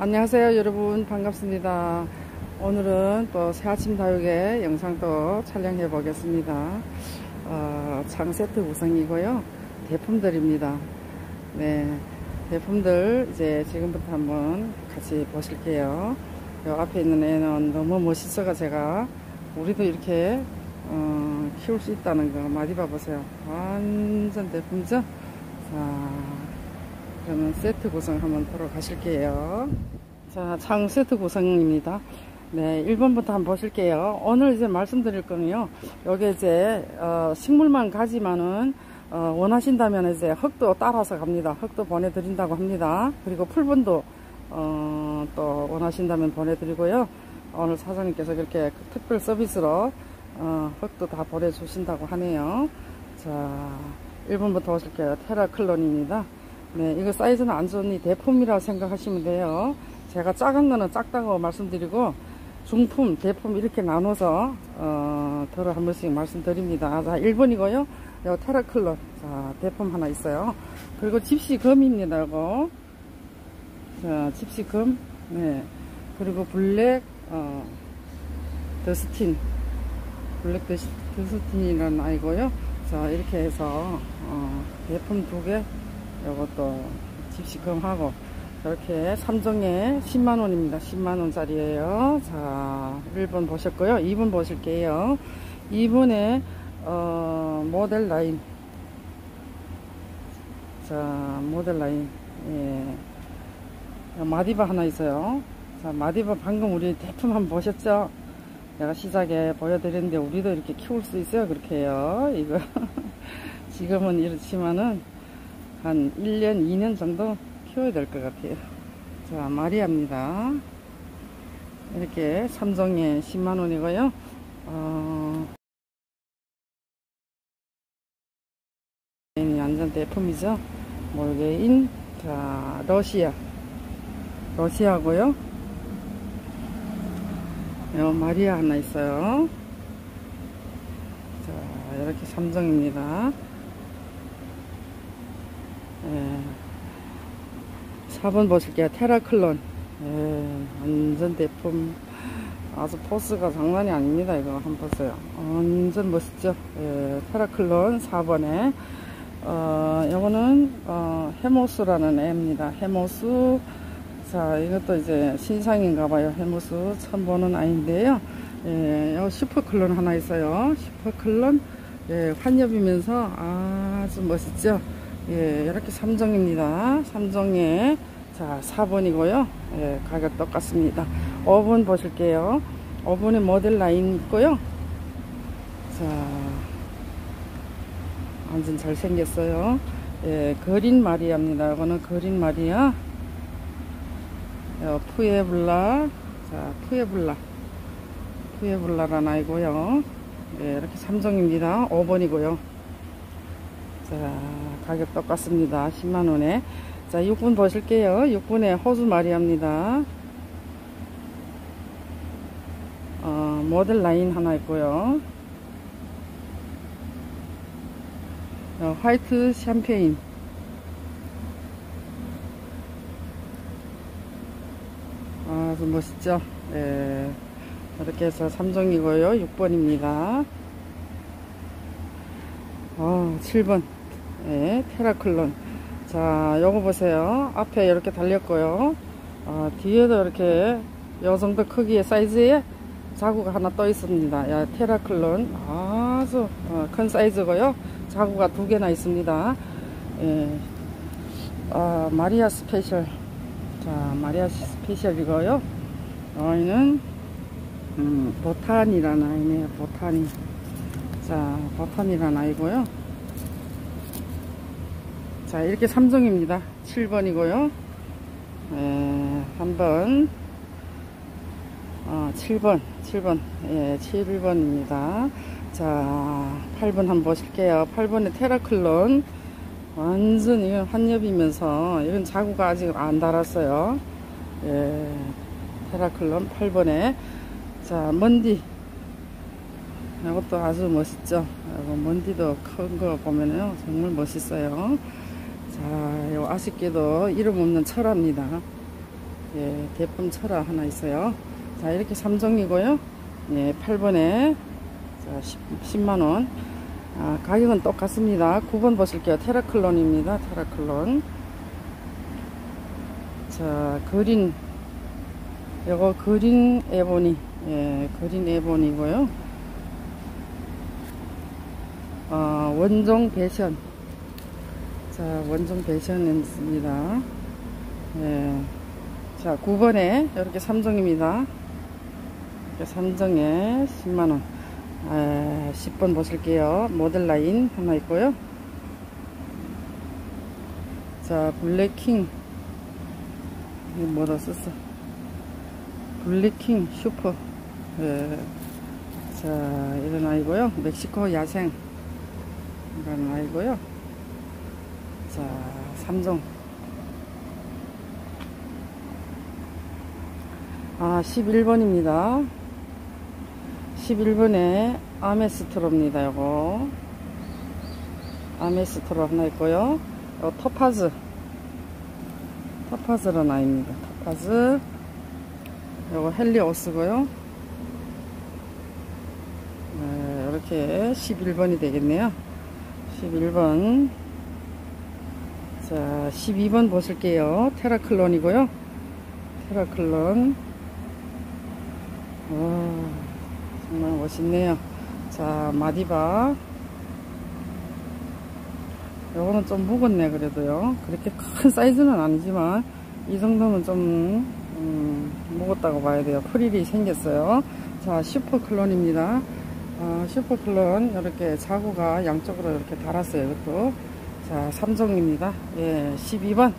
안녕하세요 여러분, 반갑습니다. 오늘은 또 새아침 다육의 영상 또 촬영해 보겠습니다. 창 세트 구성이고요, 대품들입니다. 네, 대품들 이제 지금부터 한번 같이 보실게요. 요 앞에 있는 애는 너무 멋있어가 제가 우리도 이렇게 키울 수 있다는 거 많이 봐보세요. 완전 대품죠. 자, 그러면 세트 구성 한번 보러 가실게요. 자, 창 세트 구성입니다. 네, 1번부터 한번 보실게요. 오늘 이제 말씀드릴 거는요, 여기 이제 식물만 가지만은 원하신다면 이제 흙도 따라서 갑니다. 흙도 보내드린다고 합니다. 그리고 풀분도 또 원하신다면 보내드리고요. 오늘 사장님께서 그렇게 특별 서비스로 흙도 다 보내주신다고 하네요. 자, 1번부터 보실게요. 테라클론입니다. 네, 이거 사이즈는 안 좋으니 대품이라고 생각하시면 돼요. 제가 작은 거는 작다고 말씀드리고 중품, 대품 이렇게 나눠서 더러 한 번씩 말씀드립니다. 자, 1번이고요. 요 테라클론, 자, 대품 하나 있어요. 그리고 집시금입니다. 이거. 자, 집시금. 네. 그리고 블랙 더스틴, 블랙 더스틴이라는 아이고요. 자, 이렇게 해서 대품 2개, 요것도 집시금하고 이렇게 3종에 10만원입니다. 10만원짜리에요. 자, 1번 보셨고요. 2번 보실게요. 2번에 모델 라인. 자, 모델 라인. 예. 마디바 하나 있어요. 자, 마디바 방금 우리 대품 한번 보셨죠? 내가 시작에 보여드렸는데 우리도 이렇게 키울 수 있어요. 그렇게 해요. 이거 지금은 이렇지만은 한 1년 2년 정도 키워야 될 것 같아요. 자, 마리아입니다. 이렇게 3종에 10만원이고요 완전 대품이죠. 몰개인. 자, 러시아고요. 요 마리아 하나 있어요. 자, 이렇게 3종입니다. 예. 4번 보실게요. 테라클론. 예, 완전 대품. 아주 포스가 장난이 아닙니다. 이거 한번 보세요. 완전 멋있죠. 예, 테라클론 4번에 요거는 헤모스라는 애입니다. 헤모스. 자, 이것도 이제 신상인가봐요. 헤모스 처음 보는 아이인데요. 예, 요 슈퍼클론 하나 있어요. 슈퍼클론. 예, 환엽이면서 아주 멋있죠. 예, 이렇게 3종입니다. 3종에 자, 4번이고요. 예, 가격 똑같습니다. 5번 보실게요. 5번에 모델 라인 있고요. 자, 완전 잘생겼어요. 예, 그린 마리아입니다. 이거는 그린 마리아. 푸에블라. 자, 푸에블라라는 아이고요. 예, 이렇게 3종입니다. 5번이고요. 자, 가격 똑같습니다. 10만원에. 자, 6번 보실게요. 6번에 호주 마리아입니다. 모델 라인 하나 있고요. 화이트 샴페인. 아주 멋있죠. 예, 이렇게 해서 3종이고요. 6번입니다. 7번. 예, 테라클론. 자, 요거 보세요. 앞에 이렇게 달렸고요. 뒤에도 이렇게 요 정도 크기의 사이즈에 자구가 하나 떠 있습니다. 야, 테라클론 아주 큰 사이즈고요. 자구가 2개나 있습니다. 예. 마리아 스페셜. 자, 마리아 스페셜이고요. 여기는 보탄이라는 아이네요. 보탄이. 자, 보탄이라는 아이고요. 자, 이렇게 3종입니다. 7번이고요. 한번 7번. 예, 7번입니다. 자, 8번 한번 보실게요. 8번에 테라클론. 완전 이건 환엽이면서 이건 자구가 아직 안 달았어요. 예, 테라클론 8번에. 자, 먼디. 이것도 아주 멋있죠. 먼디도 큰 거 보면요 정말 멋있어요. 자, 요 아쉽게도 이름 없는 철화입니다. 예, 대품 철화 하나 있어요. 자, 이렇게 3종이고요. 예, 8번에 자, 10만원. 아, 가격은 똑같습니다. 9번 보실게요. 테라클론입니다. 테라클론. 자, 그린, 요거 그린 에보니. 예, 그린 에보니고요. 원종 배션. 자, 원종 배션입니다. 예. 자, 9번에 이렇게 3종입니다. 이렇게 3종에 10만원. 10번 보실게요. 모델라인 하나 있고요. 자, 블랙킹. 이게 뭐라 썼어? 블랙킹 슈퍼. 예. 자, 이런 아이고요. 멕시코 야생. 이런 아이고요. 자, 3종. 11번입니다. 11번에 아메스트로입니다. 요거 아메스트로 하나 있고요. 요 토파즈. 토파즈란 아이입니다. 토파즈. 요거 헬리오스고요. 네, 이렇게 11번이 되겠네요. 11번. 자, 12번 보실게요. 테라클론이고요. 테라클론. 정말 멋있네요. 자, 마디바. 요거는 좀 묵었네, 그래도요. 그렇게 큰 사이즈는 아니지만, 이 정도면 좀, 묵었다고 봐야 돼요. 프릴이 생겼어요. 자, 슈퍼클론입니다. 슈퍼클론, 이렇게 자구가 양쪽으로 이렇게 달았어요, 이것도. 자, 3종입니다. 예, 12번.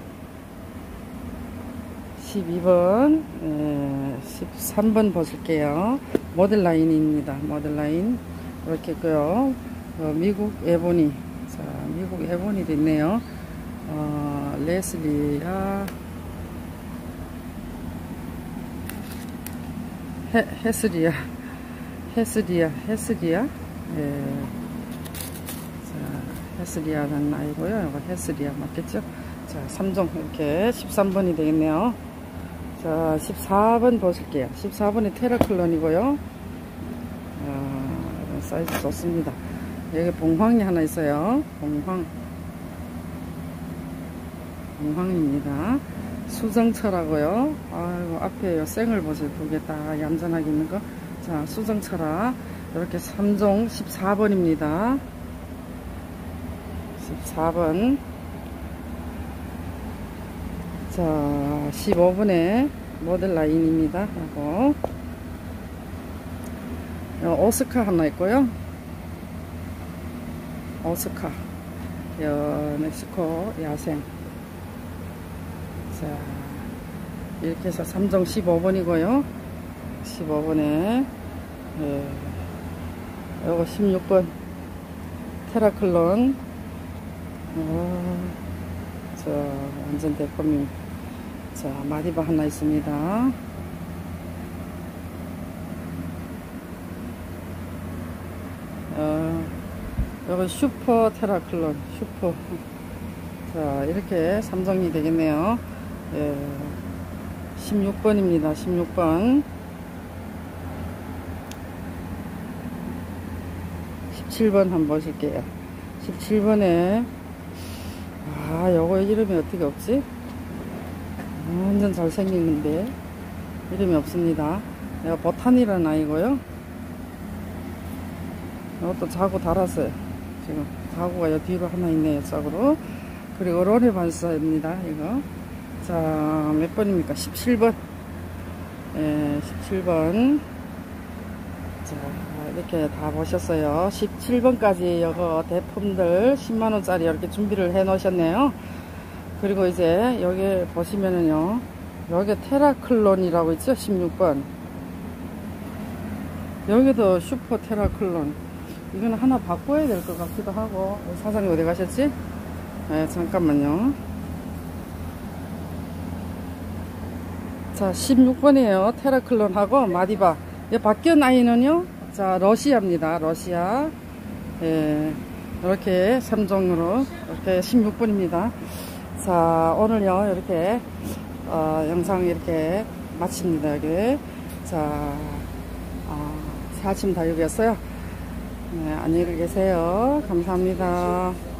12번, 13번 보실게요. 모델라인입니다. 모델라인. 이렇게 있고요. 미국 에보니. 자, 미국 에보니도 있네요. 레슬리아, 헤스리아. 예. 자, 헤스리아라는 아이고요. 이거 헤스리아 맞겠죠? 자, 3종. 이렇게 13번이 되겠네요. 자, 14번 보실게요. 14번이 테라클론이고요. 사이즈 좋습니다. 여기 봉황이 하나 있어요. 봉황입니다. 수정철하고요. 아이고, 앞에 요 생을 보세요. 두 개 딱 얌전하게 있는 거. 자, 수정철하. 이렇게 3종 14번입니다. 14번. 자, 15번에 모델 라인입니다. 하고, 오스카 하나 있고요. 오스카. 멕시코 야생. 자, 이렇게 해서 3종 15번이고요. 15번에, 요거 16번. 테라클론. 자, 완전 대품입니다. 자, 마디바 하나 있습니다. 여기 슈퍼 테라클론, 슈퍼. 자, 이렇게 3종이 되겠네요. 예, 16번입니다. 16번. 17번 한번 보실게요. 17번에, 요거 이름이 어떻게 없지? 완전 잘생겼는데 이름이 없습니다. 내가 버탄이라는 아이고요. 이것도 자구 달았어요. 지금 자구가 여 뒤로 하나 있네요. 짝으로. 그리고 로레반사입니다. 이거. 자, 몇 번입니까? 17번. 예, 17번. 자, 이렇게 다 보셨어요. 17번까지 이거 대품들 10만원짜리 이렇게 준비를 해 놓으셨네요. 그리고 이제 여기 보시면은요, 여기 테라클론이라고 있죠. 16번. 여기도 슈퍼 테라클론. 이거는 하나 바꿔야 될 것 같기도 하고. 사장님 어디 가셨지? 네, 잠깐만요. 자, 16번이에요. 테라클론하고 마디바. 이 바뀐 아이는요, 자, 러시아입니다. 러시아. 예, 이렇게 3종으로 이렇게 16번입니다. 자, 오늘요, 이렇게 영상 이렇게 마칩니다. 여기. 자, 새아침 다육이었어요. 네, 안녕히 계세요. 감사합니다.